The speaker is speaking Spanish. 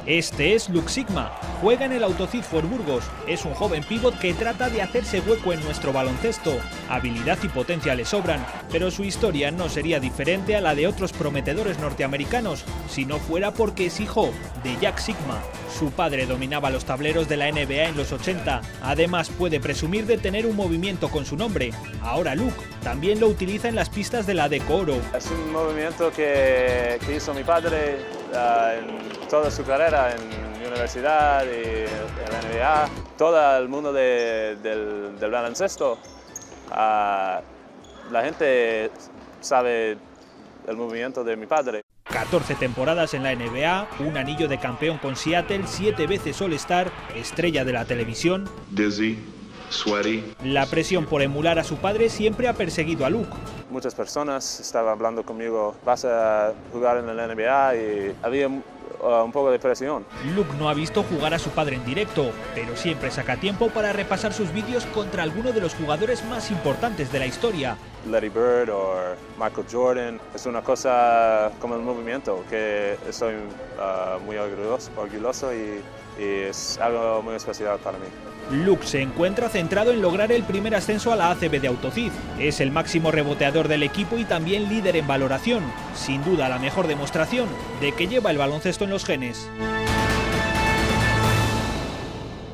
Este es Luke Sigma, juega en el Autocid for Burgos, es un joven pívot que trata de hacerse hueco en nuestro baloncesto. Habilidad y potencia le sobran, pero su historia no sería diferente a la de otros prometedores norteamericanos, si no fuera porque es hijo de Jack Sigma. Su padre dominaba los tableros de la NBA en los 80, además puede presumir de tener un movimiento con su nombre. Ahora Luke también lo utiliza en las pistas de la Deco Oro. Es un movimiento que hizo mi padre en toda su carrera en universidad y en la NBA. Todo el mundo del baloncesto, la gente sabe el movimiento de mi padre. 14 temporadas en la NBA, un anillo de campeón con Seattle, 7 veces All-Star, estrella de la televisión. Dizzy, sweaty. La presión por emular a su padre siempre ha perseguido a Luke. Muchas personas estaban hablando conmigo, vas a jugar en la NBA, y había un poco de presión. Luke no ha visto jugar a su padre en directo, pero siempre saca tiempo para repasar sus vídeos contra alguno de los jugadores más importantes de la historia. Larry Bird o Michael Jordan, es una cosa como el movimiento que estoy muy orgulloso y es algo muy especial para mí. Luke se encuentra centrado en lograr el primer ascenso a la ACB de Autocid. Es el máximo reboteador del equipo y también líder en valoración. Sin duda la mejor demostración de que lleva el baloncesto en los genes.